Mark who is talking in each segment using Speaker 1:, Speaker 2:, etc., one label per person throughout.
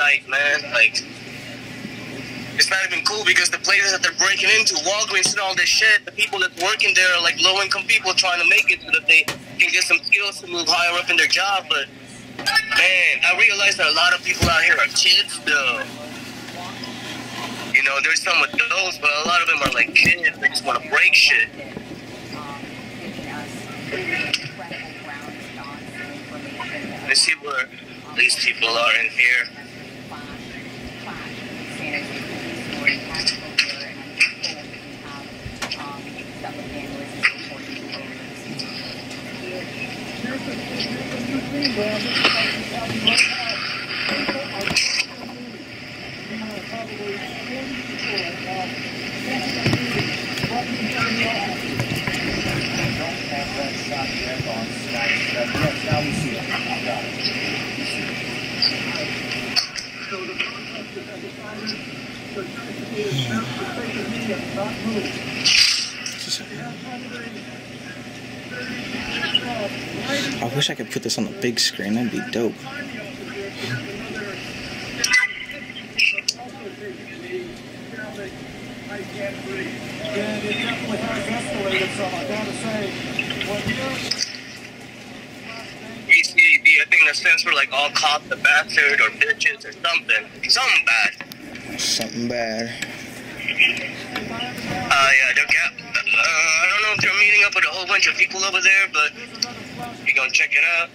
Speaker 1: sight, man. Like, it's not even cool because the places that they're breaking into, Walgreens and all this shit, the people that's working there are like low-income people trying to make it so that they can get some skills to move higher up in their job. But, man, I realize that a lot of people out here are kids, though. You know, there's some with those, but a lot of them are like kids. They just want to break shit. Let's see where these people are in here.
Speaker 2: I wish I could put this on the big screen. That'd be dope.
Speaker 1: BCAD, I think that stands for like all cops are bastard or bitches or something. Something bad.
Speaker 2: Something bad.
Speaker 1: Yeah, they're I don't know if they're meeting up with a whole bunch of people over there, but we're gonna check it out.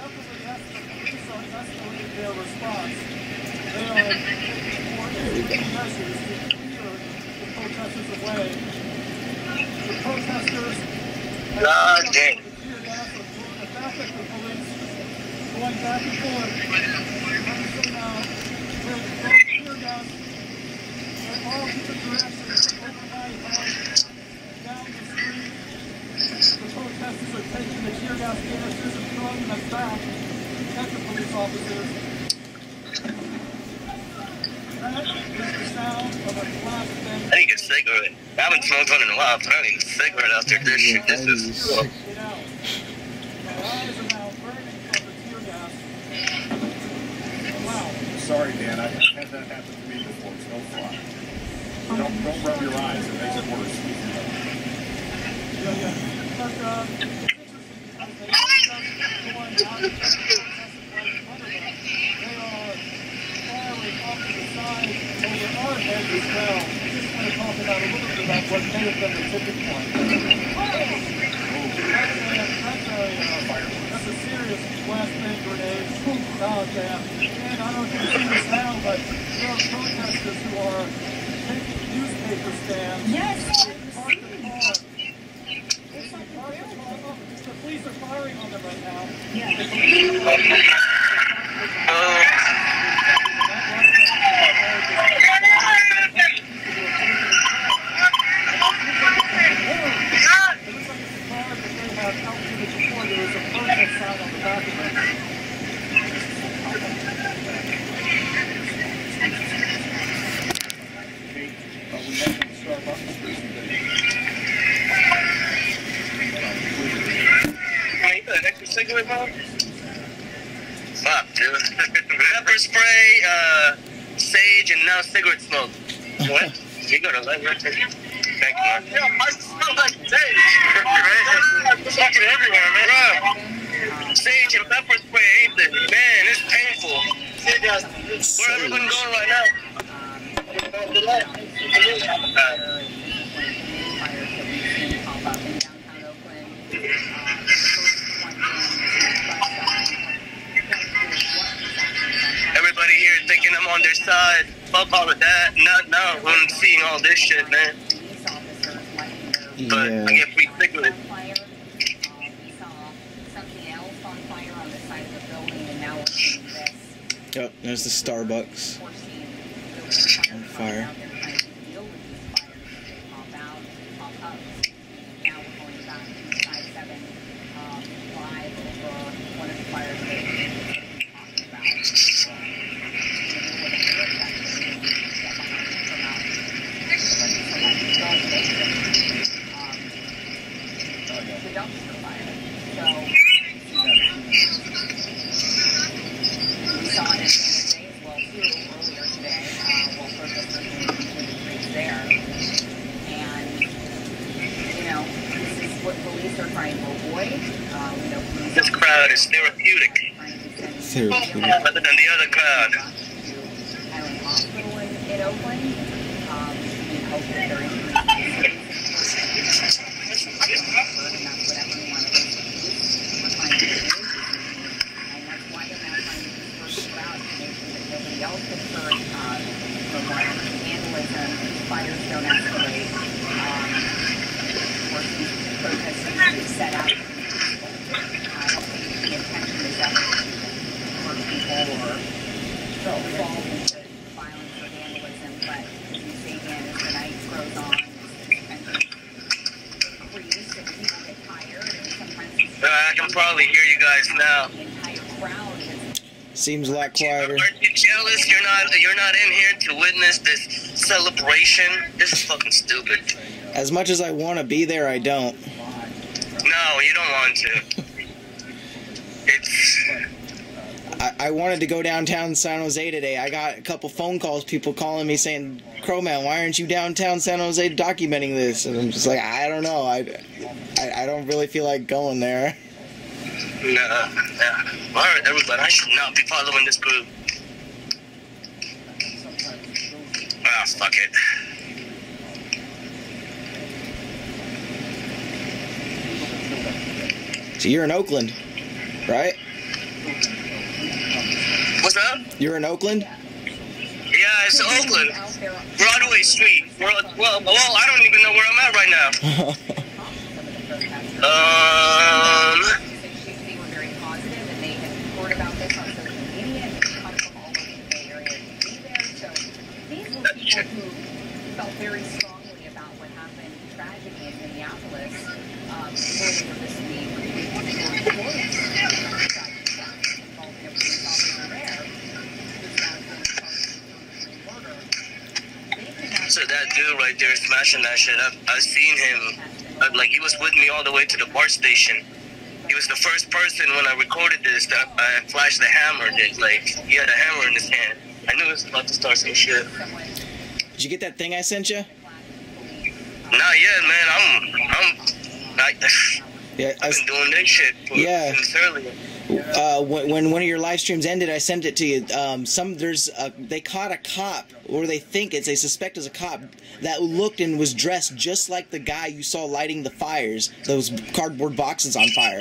Speaker 1: God damn.
Speaker 3: The protesters are taking the tear gas canisters and throwing them back at the police officers. That is the sound of a glass thing.
Speaker 1: I need a cigarette. I haven't smoked one in a while, but I need a cigarette after this shit. This is cool.
Speaker 3: My eyes are now burning from the tear gas. Wow.
Speaker 4: Sorry, Dan. I've had that happen to me before. It's no fun. Don't rub your eyes. It makes it worse.
Speaker 3: But it's interesting because they don't just going out and protesting right in front of them. They are firing off to the side over our heads as well. I just want to talk about a little bit about what may have been the tipping point. That's a serious flashbang grenade. Oh, damn. And I don't know if you can see this now, but there are protesters who are taking newspaper stands. Yes. Parked in the car. The police are firing on them right now.
Speaker 1: Cigarette, mom? Fuck, dude. Pepper spray, sage, and now cigarette smoke. What? You got a light right there. Thank you, man. Yeah, I smell like sage. It's fucking everywhere, man. Bro. Sage and pepper spray, ain't it? Man, it's painful. Where everyone going right now? Everybody here thinking I'm on their side. Fuck all of that. Not now. I'm seeing all this shit, man. But I get free cigarettes.
Speaker 2: Yep, there's the Starbucks on fire.
Speaker 1: This crowd is therapeutic.
Speaker 2: Therapeutic.
Speaker 1: Other than the other crowd.
Speaker 5: Hospital in Oakland. We hope that there nobody else gets hurt, for more vandalism, fires don't escalate, or these protests seem to be set out. I don't think the intention is ever to hurt people or fall into violence or vandalism, but as you say, Dan, as the night grows on, increase and people get tired, and sometimes
Speaker 1: I can probably hear you guys now.
Speaker 5: the entire crowd is
Speaker 2: Seems a lot quieter.
Speaker 1: Aren't you jealous? You're not in here to witness this celebration. This is fucking stupid.
Speaker 2: As much as I want to be there, I don't.
Speaker 1: No, you don't want to. It's
Speaker 2: I wanted to go downtown San Jose today. I got a couple phone calls, people calling me saying, Crowman, why aren't you downtown San Jose documenting this? And I'm just like, I don't know. I don't really feel like going there.
Speaker 1: nah. Alright, everybody, I should not be following this group. Ah, fuck it.
Speaker 2: So you're in Oakland, right?
Speaker 1: What's up?
Speaker 2: You're in Oakland?
Speaker 1: Yeah, it's Oakland. Broadway Street. Well, I don't even know where I'm at right now.
Speaker 5: They were very positive, and they had heard about this on social media, and come from all over the Bay Area to be there. So these were people who felt very strongly about what happened, tragedy in Minneapolis, earlier this week. Involving a police officer there, who's now being charged with murder.
Speaker 1: So that dude right there smashing that shit up, I've seen him. Like, he was with me all the way to the BART station. He was the first person when I recorded this that I flashed the hammer. Like, he had a hammer in his hand. I knew he was about to start some shit.
Speaker 2: Did you get that thing I sent you?
Speaker 1: Not yet, man.
Speaker 2: Yeah,
Speaker 1: I've been doing this shit since earlier.
Speaker 2: When one of your live streams ended, I sent it to you. They caught a cop, or they suspect is a cop that looked and was dressed just like the guy you saw lighting the fires, those cardboard boxes on fire.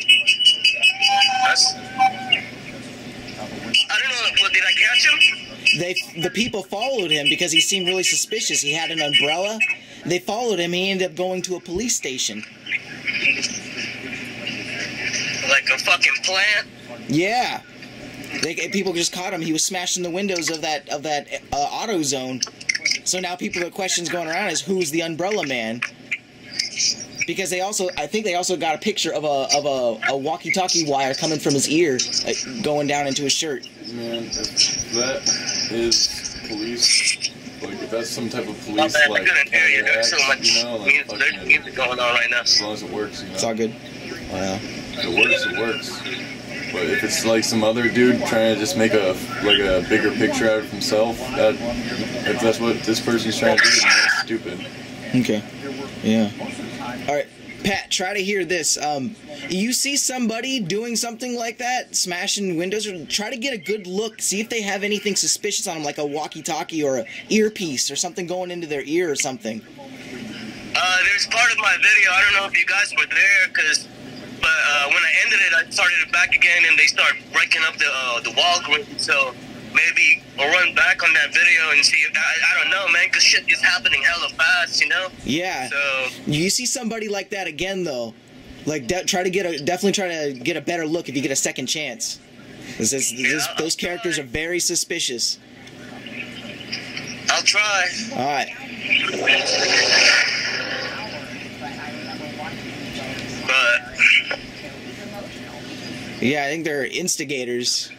Speaker 1: I don't know. Did I catch him?
Speaker 2: The people followed him because he seemed really suspicious. He had an umbrella. They followed him. He ended up going to a police station.
Speaker 1: Like a fucking plant?
Speaker 2: Yeah. People just caught him. He was smashing the windows of that auto zone. So now the questions going around is who's the umbrella man? Because I think they also got a picture of a walkie-talkie wire coming from his ear, going down into his shirt.
Speaker 6: Man, if that is police, like if that's some type of police,
Speaker 1: I
Speaker 6: like
Speaker 1: couldn't hear you. There's so much
Speaker 6: you know, like
Speaker 1: there's music going on right now.
Speaker 6: as long as it works, you know.
Speaker 2: It's all good. Wow.
Speaker 6: If it works, it works. But if it's like some other dude trying to just make a bigger picture out of himself, if that's what this person's trying to do, then that's stupid.
Speaker 2: Okay. Yeah. All right, Pat. Try to hear this. You see somebody doing something like that, smashing windows, or try to get a good look. See if they have anything suspicious on them, like a walkie-talkie or an earpiece or something going into their ear or something.
Speaker 1: There's part of my video. I don't know if you guys were there, but when I ended it, I started it back again, and they start breaking up the wall grid. So maybe I'll run back on that video and see if I don't know, man, because shit is happening hella fast, you know. Yeah. So
Speaker 2: you see somebody like that again, though, like definitely try to get a better look if you get a second chance. Those characters are very suspicious.
Speaker 1: I'll try.
Speaker 2: All right.
Speaker 1: But
Speaker 2: yeah, I think they're instigators.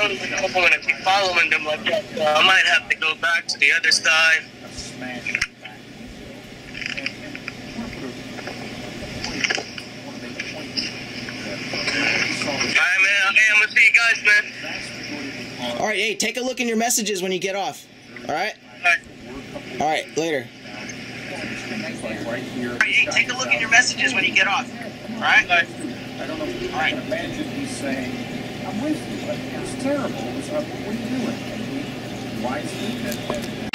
Speaker 1: don't even know if I'm gonna keep following them like that. So I might have to go back to the other side. Alright, man. Hey, I'm gonna see you guys, man.
Speaker 2: All right, hey, take a look in your messages when you get off. All right? All right, later.
Speaker 1: Hey, take a look in your messages when you get off. All right?
Speaker 4: I don't know if you can imagine he's saying, I'm with you. It's terrible. What are you doing? Why is he?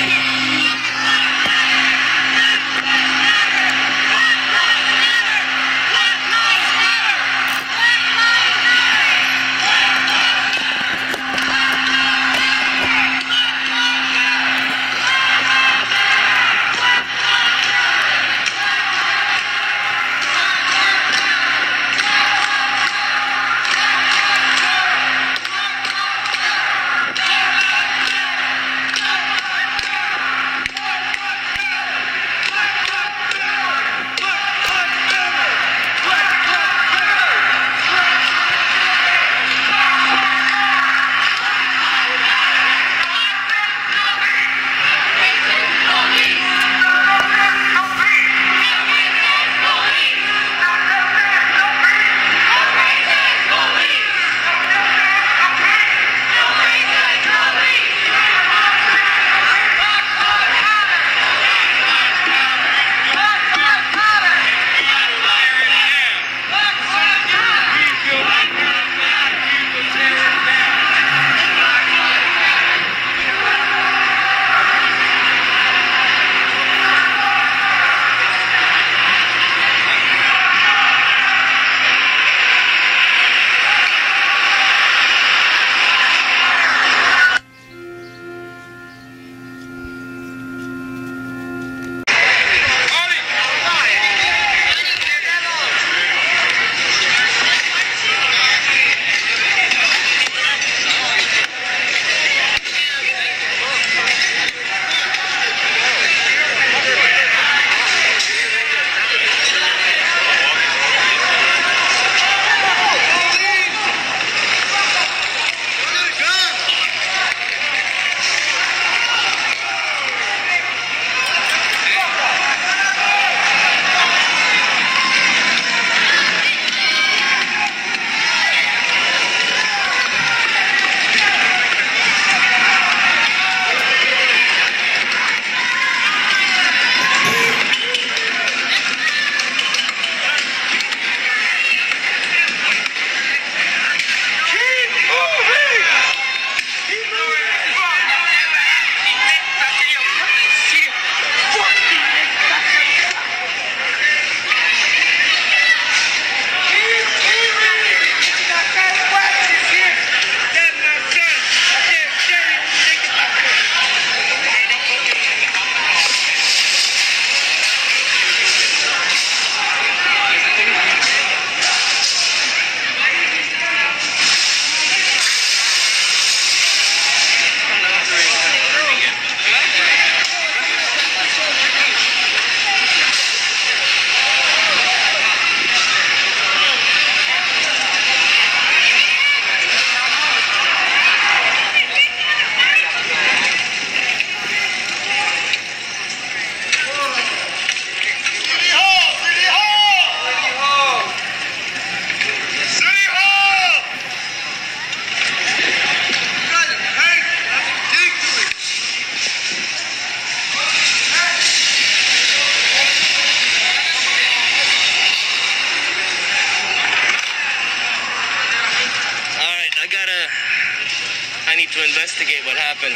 Speaker 1: I need to investigate what happened.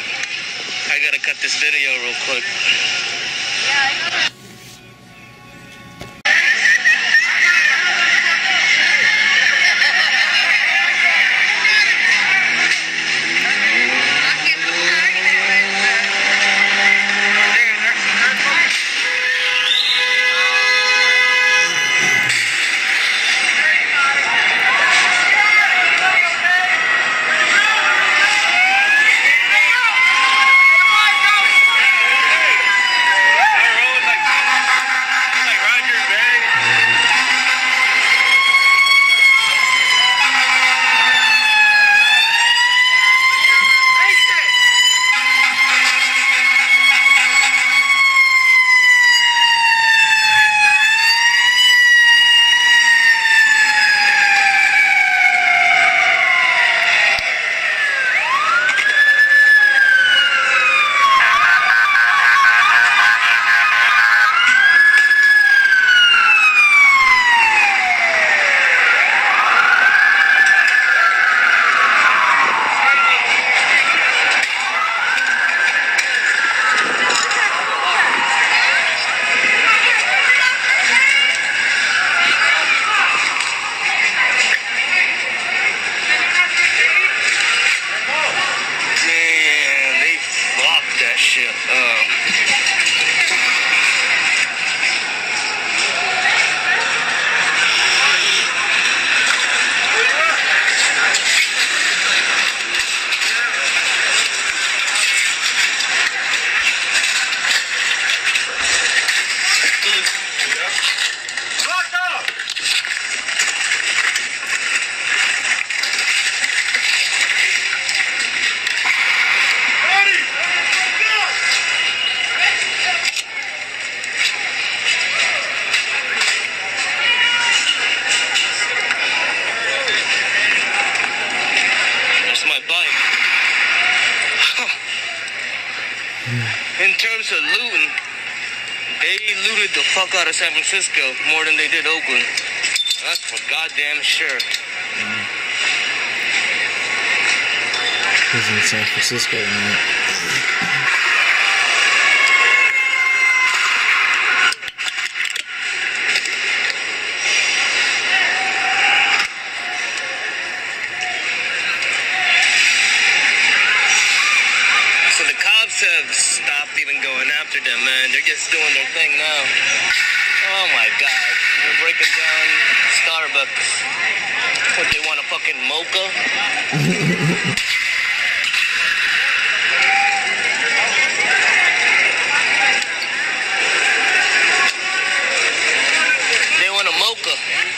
Speaker 1: I gotta cut this video real quick. Like shit. In terms of looting, they looted the fuck out of San Francisco more than they did Oakland. That's for goddamn sure.
Speaker 2: He's in San Francisco, man.
Speaker 1: Have stopped even going after them, man. They're just doing their thing now. Oh my god. They're breaking down Starbucks. What, they want a fucking mocha? They want a mocha.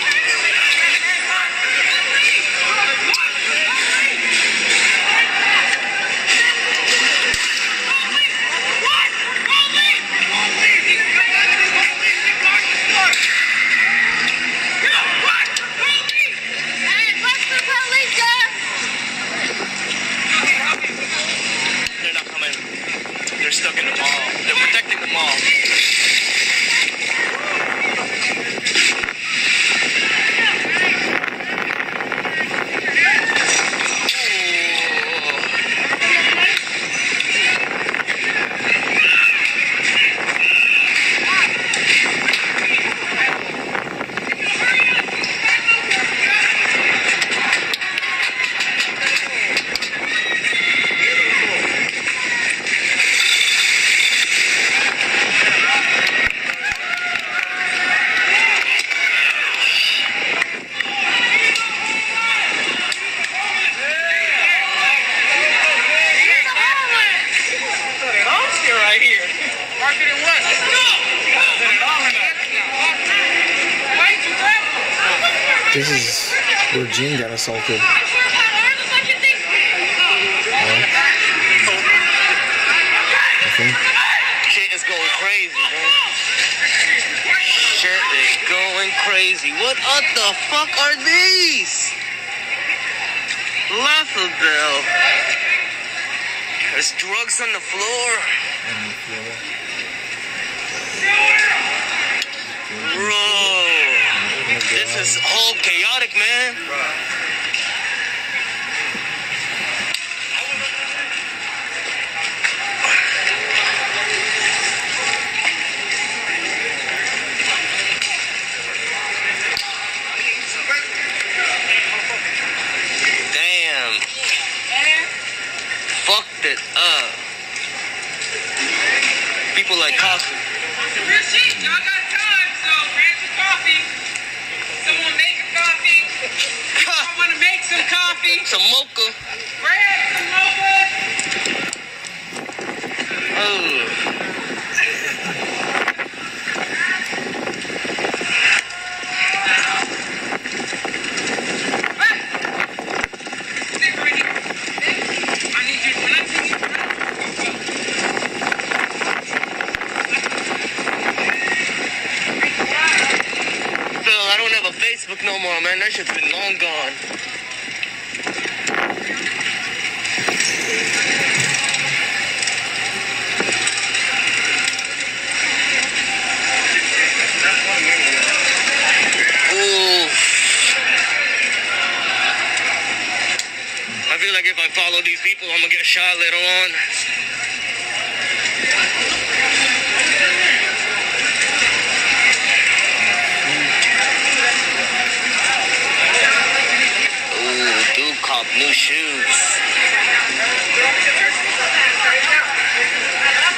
Speaker 1: Stuck in the mall. They're protecting the mall.
Speaker 2: This is where Gene got assaulted.
Speaker 1: Shit is going crazy, man. Shit is going crazy. What the fuck are these? Laughable. There's drugs on the floor. Bro. This is all chaotic, man. Damn. Fucked it up. People like coffee.
Speaker 7: Y'all got time, so grab some coffee. Someone make a coffee. I want to make some coffee.
Speaker 1: Some mocha.
Speaker 7: Grab some mocha.
Speaker 1: Oh.
Speaker 7: Sit right here. I need you to
Speaker 1: Phil, I don't have a Facebook no more, man. That shit's been long gone. Ooh. I feel like if I follow these people, I'm gonna get shot later on. Cop new shoes.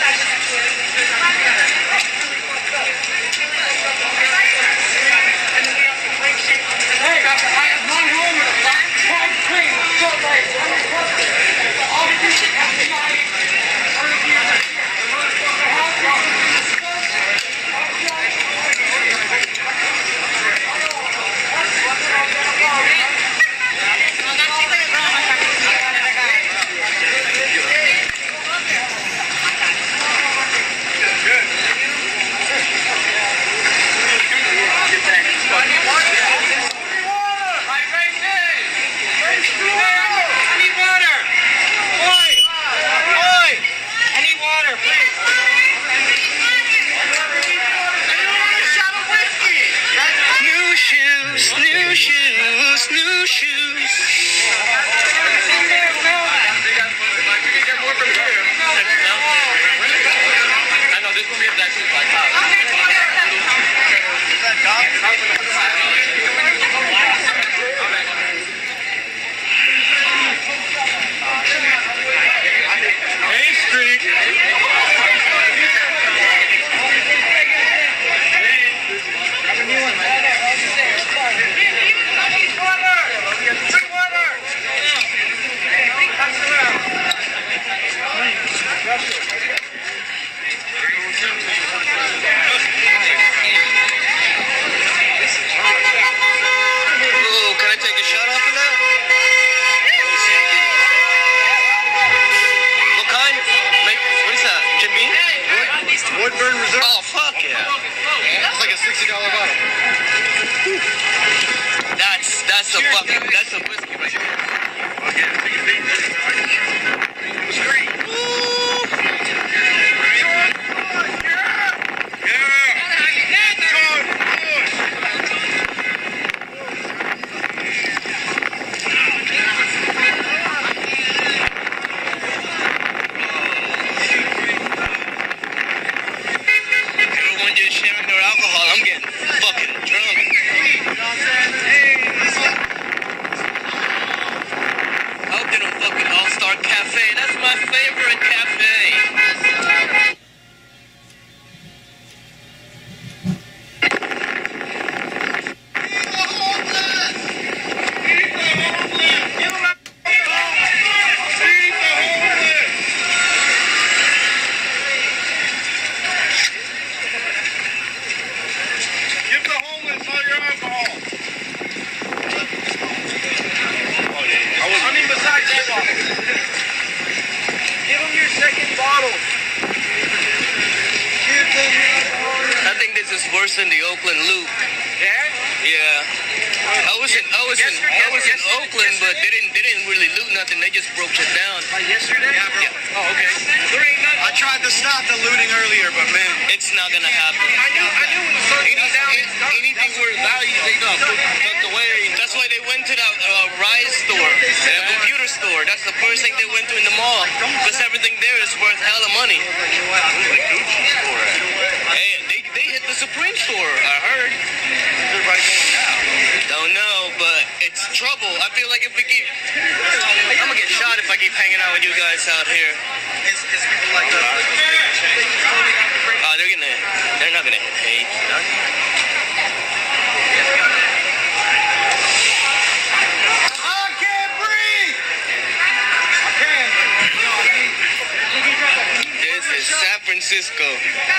Speaker 8: Woodburn Reserve.
Speaker 1: Oh, fuck yeah.
Speaker 8: It's like a $60 bottle.
Speaker 1: That's a fucking, that's a whiskey right there.
Speaker 8: Okay, take a deep breath.
Speaker 1: Everyone just sharing their alcohol. I'm getting fucking drunk. I hope they don't fucking All-Star Cafe. That's my favorite cafe.
Speaker 8: Give the homeless all your alcohol. I mean, besides that bottle. Give them your second bottle. Give them your alcohol.
Speaker 1: I think this is worse than the Oakland loop.
Speaker 8: Yeah?
Speaker 1: Yeah. I was in Oakland, but they didn't really loot nothing. They just broke it down.
Speaker 8: Like yesterday?
Speaker 1: Yeah.
Speaker 8: Oh, okay. There ain't nothing. I tried to stop the looting earlier, but man,
Speaker 1: It's not gonna happen.
Speaker 8: I knew when the sun came down, anything worth value, they got tucked away.
Speaker 1: That's why they went to the Riots store, the computer store. That's the first thing they went to in the mall, because everything there is worth hella money. Hey, they hit the Supreme store, I heard. Don't know, but it's trouble. I feel like if we keep, I'm gonna get shot if I keep hanging out with you guys out here.
Speaker 8: It's people like us.
Speaker 1: They're not gonna hit hate.
Speaker 8: I can't breathe. I can.
Speaker 1: This is San Francisco.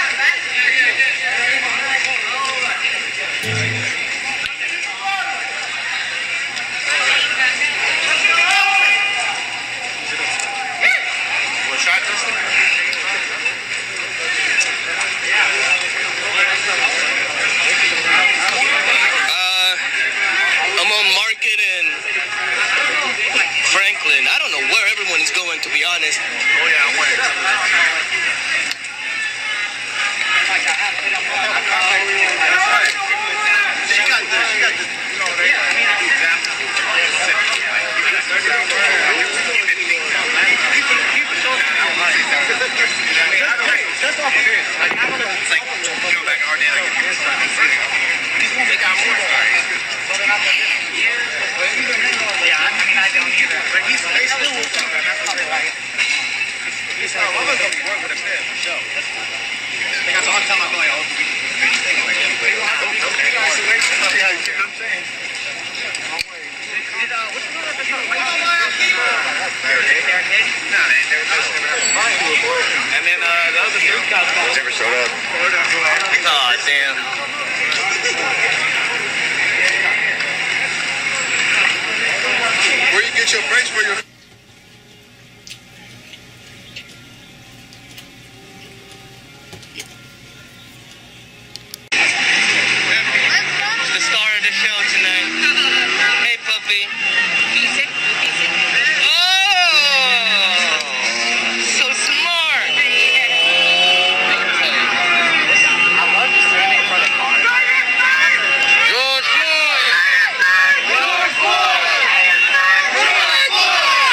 Speaker 8: What shot this thing?
Speaker 1: I'm on Market and Franklin. I don't know where everyone's going, to be honest.
Speaker 8: Oh yeah, I'm waiting. She got the, you know, they got the example. That's off of it. Like, I don't know. It's like, you know, back in our day, like, if you were trying to see it, they got more stories. Yeah, I mean, I don't either. But they still will talk about that. That's what they like. He's like, well, I'm going to work with a fan, for sure. Because all the time I go, like, oh, we can think like that. But okay, see how you see what I'm saying? What's the other thing?
Speaker 1: And then the other three cops
Speaker 8: Never showed up.
Speaker 1: Aw, damn.
Speaker 8: Where you get your breaks for your...
Speaker 1: The star of the show tonight. Hey, puppy. Oh! So smart!
Speaker 5: I love just standing in front of cars.
Speaker 1: George Floyd! George Floyd! George Floyd!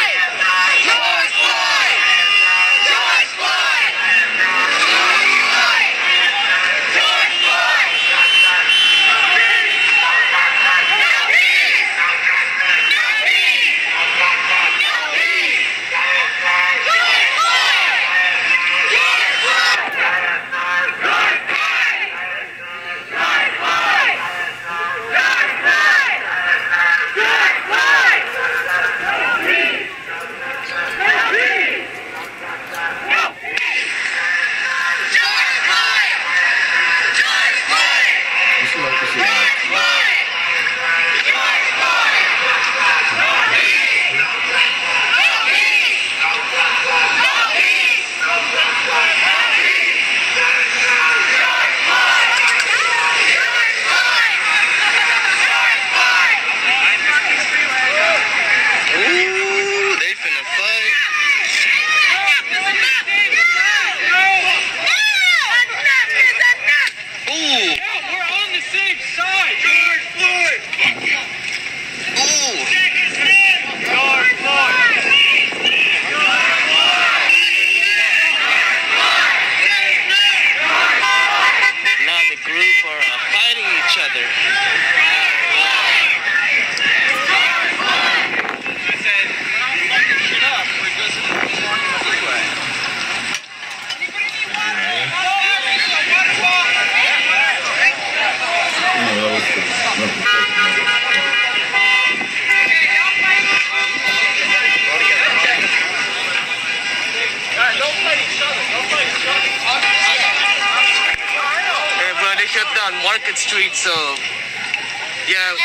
Speaker 8: Don't fight each other. Don't fight each other.
Speaker 1: Hey, bro, they shut down Market Street, so yeah.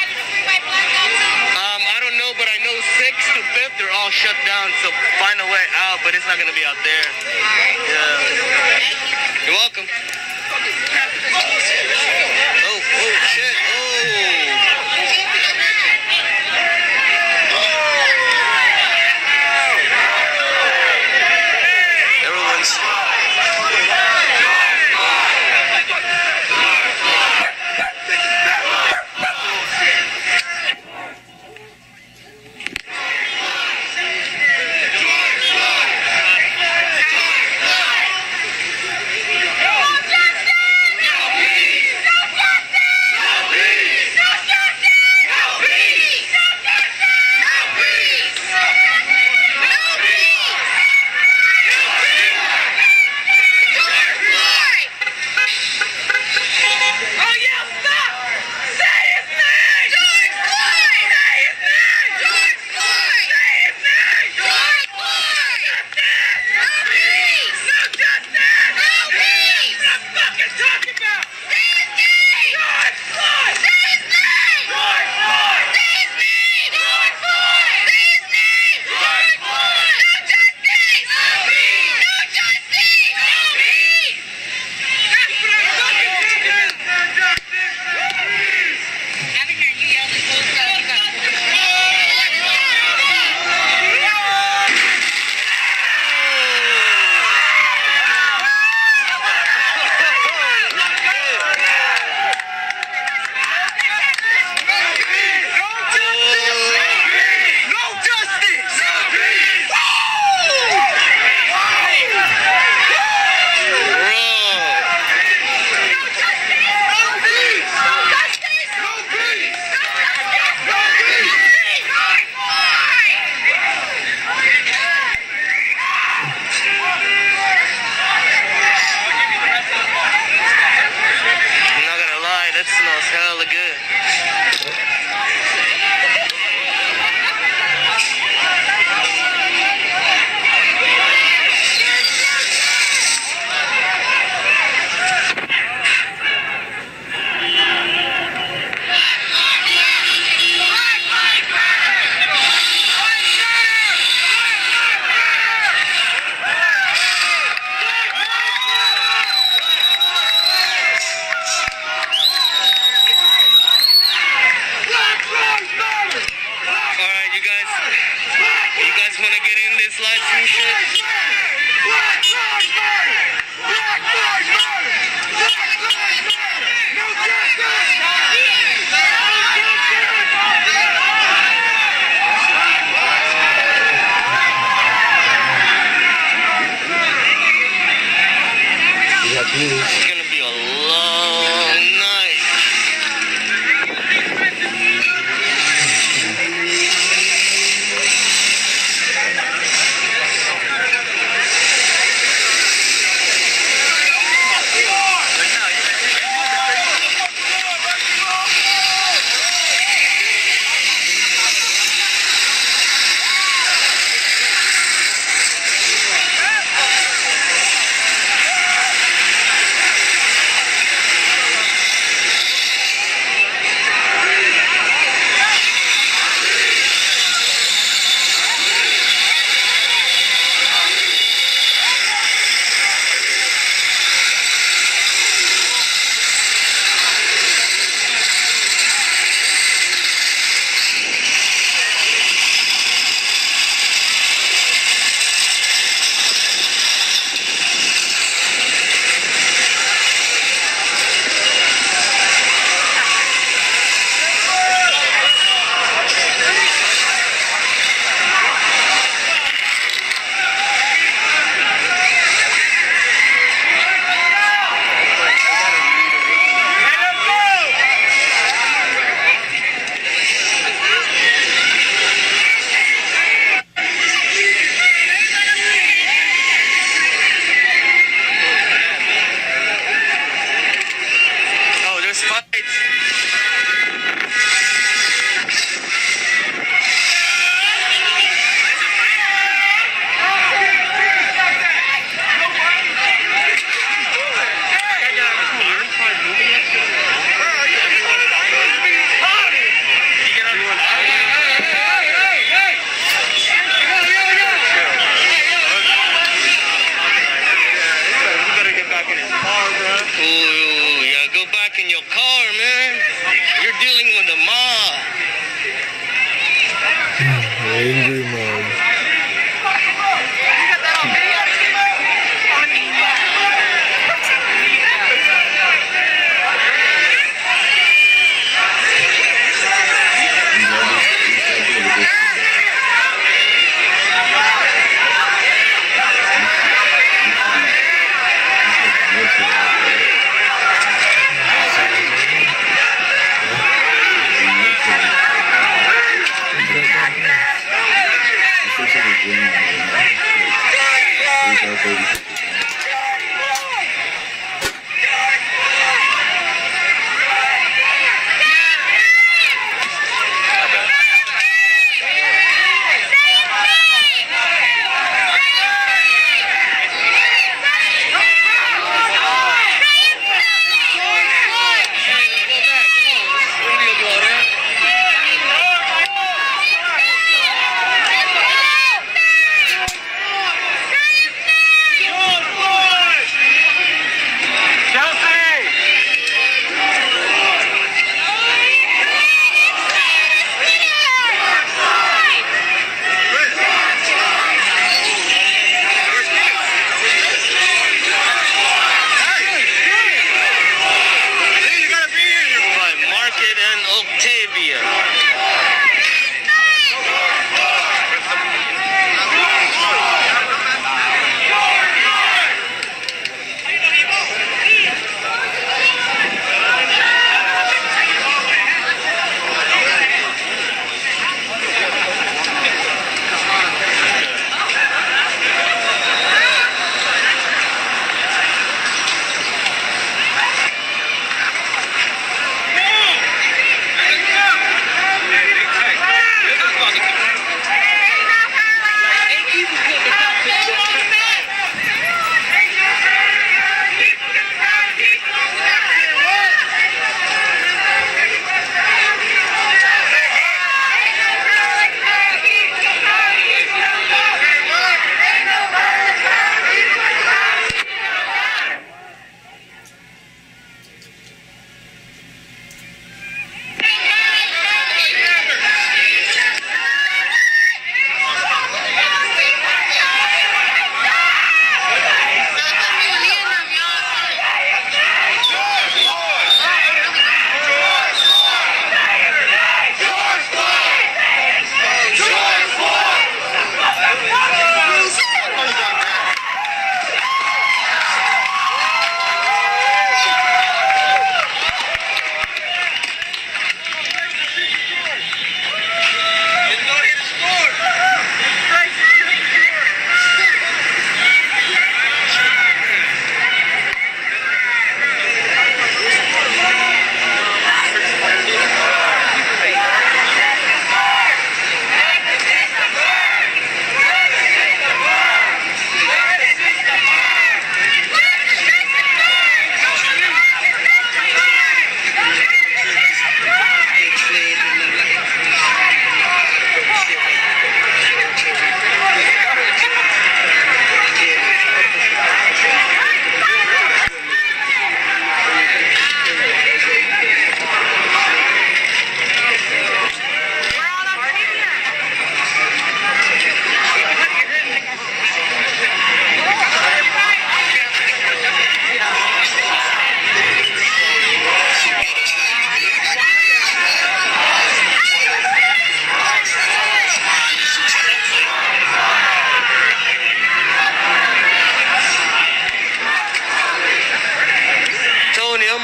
Speaker 1: I don't know, but I know 6th to 5th they're all shut down. So find a way out, but it's not gonna be out there. Yeah. You're welcome. Oh shit. Everyone's. It's gonna be a long night.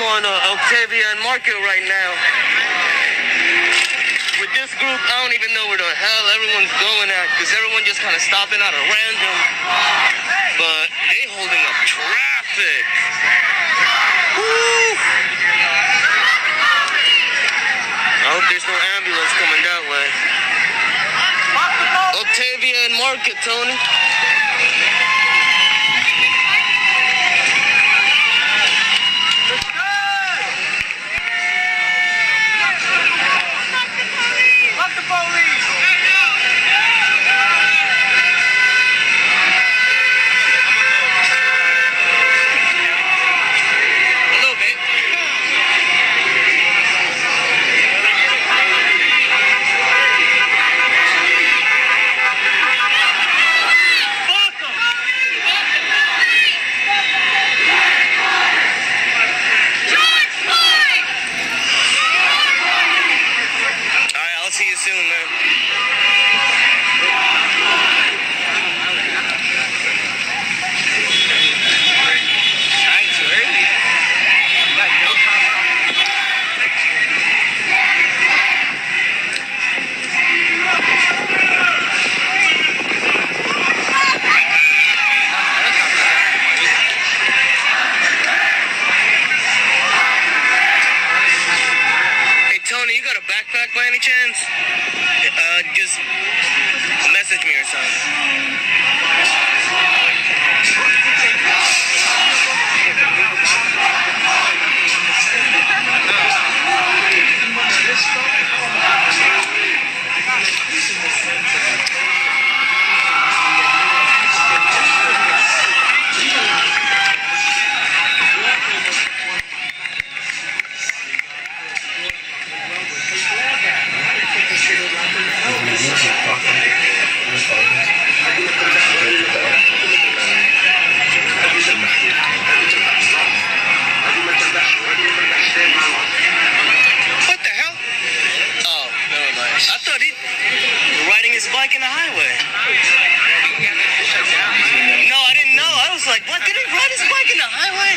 Speaker 1: on Octavia and Market right now. With this group, I don't even know where the hell everyone's going at, because everyone just kind of stopping out at random. But they holding up traffic. Woo! I hope there's no ambulance coming that way. Octavia and Market, Tony. See you soon, man. Backpack by any chance? Just message me or something. What the hell? Oh, never mind. I thought he was riding his bike in the highway. No, I didn't know. I was like, what? Did he ride his bike in the highway?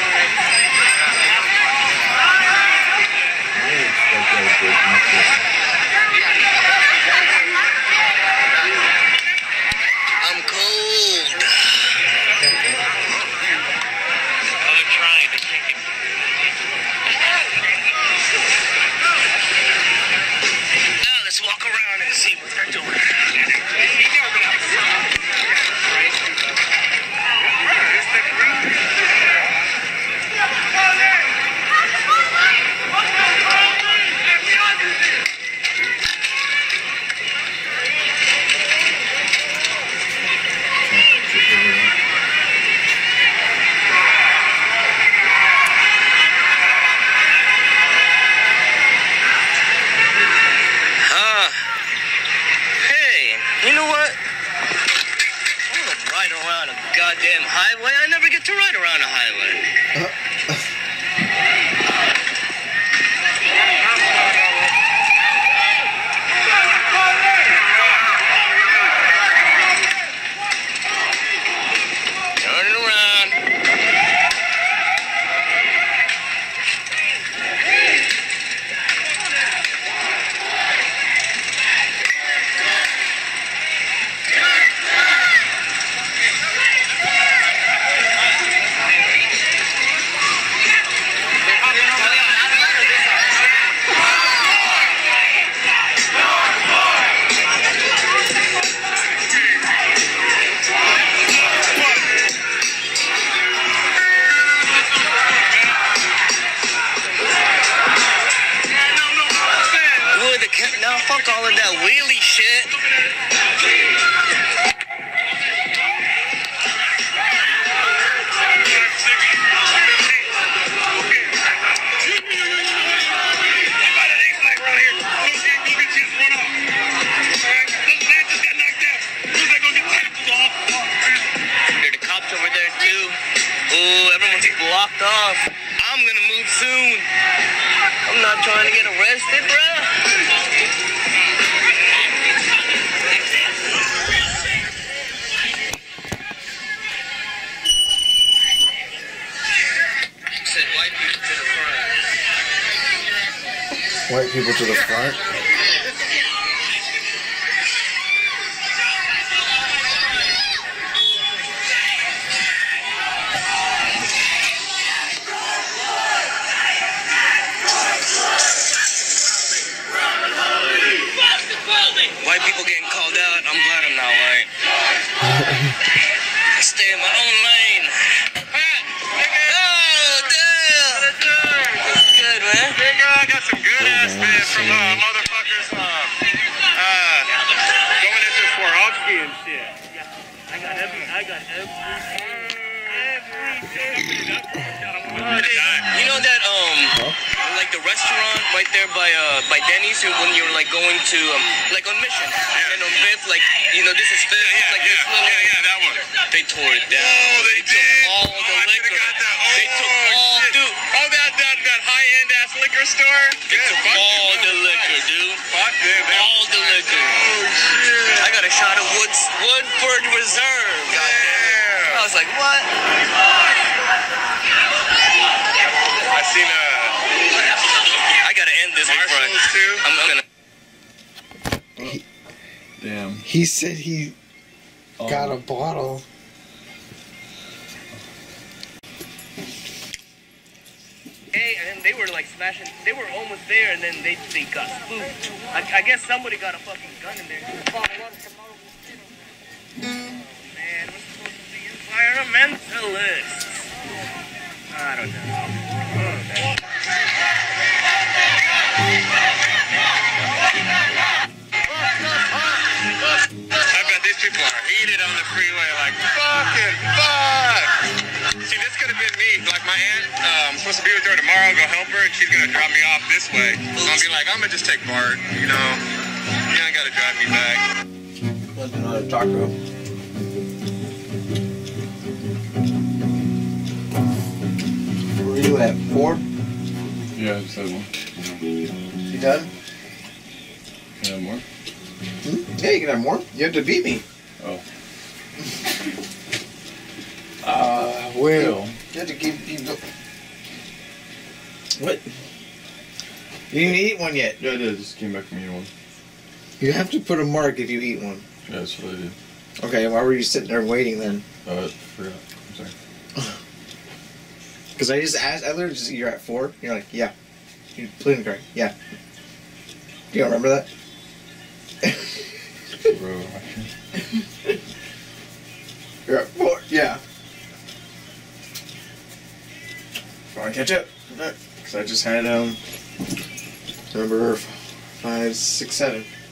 Speaker 6: Breaking
Speaker 1: goddamn highway. I never get to ride around a highway. Turning around. Now fuck all of that wheelie shit. There the cops over there too. Ooh, everyone's blocked off. I'm gonna move soon. I'm not trying to get arrested, bruh. Said white people to the front.
Speaker 2: White people to the front.
Speaker 1: White people getting called out. I'm glad I'm not white. I stay in my own lane. Oh, damn. That's good, man.
Speaker 8: I got some good ass man from motherfuckers going into Swarovski and shit.
Speaker 3: I got every
Speaker 1: You know that like the restaurant right there by Denny's when you're like going to like on Mission and on Fifth, like you know this is Fifth, like this little
Speaker 8: that one.
Speaker 1: they tore it down.
Speaker 8: Oh, they
Speaker 1: took
Speaker 8: did?
Speaker 1: all the liquor. They took all,
Speaker 8: shit.
Speaker 1: dude.
Speaker 8: Oh, that high-end ass liquor store?
Speaker 1: They took all the liquor, dude.
Speaker 8: Fuck them.
Speaker 1: All the liquor.
Speaker 8: Oh, shit.
Speaker 1: I got a shot of Woodford Reserve. Goddamn. I was like, what?
Speaker 8: I seen
Speaker 1: I gotta end this before
Speaker 8: Marshalls too.
Speaker 1: I'm gonna.
Speaker 6: Damn.
Speaker 2: He said he got a bottle.
Speaker 1: Hey, and they were like smashing. They were almost there, and then they got spooked. I guess somebody got a fucking gun in there. Man, we're supposed to be environmentalists. I don't know.
Speaker 8: I bet these people are heated on the freeway like, fucking fuck! See, this could have been me. Like, my aunt, I'm supposed to be with her tomorrow, go help her, and she's gonna drop me off this way. So I'll be like, I'm gonna just take Bart, you know? You ain't gotta drive me back.
Speaker 2: That's another taco. Where are you at? 4?
Speaker 6: Yeah, I just had one.
Speaker 2: You done?
Speaker 6: Can I have more?
Speaker 2: Yeah, you can have more. You have to beat me.
Speaker 6: Oh.
Speaker 2: Well. You have to keep What? You didn't eat one yet.
Speaker 6: Yeah, I did. I just came back from eating one.
Speaker 2: You have to put a mark if you eat one.
Speaker 6: Yeah, that's what I did.
Speaker 2: Okay, why were you sitting there waiting then?
Speaker 6: Forgot. I'm sorry.
Speaker 2: Because I just asked, I literally just, you're at 4? You're like, yeah. You pleading correct. Yeah. You don't remember that?
Speaker 6: Bro.
Speaker 2: You're at 4? Yeah. Want to catch up? Because I just had, number 5, 6, 7.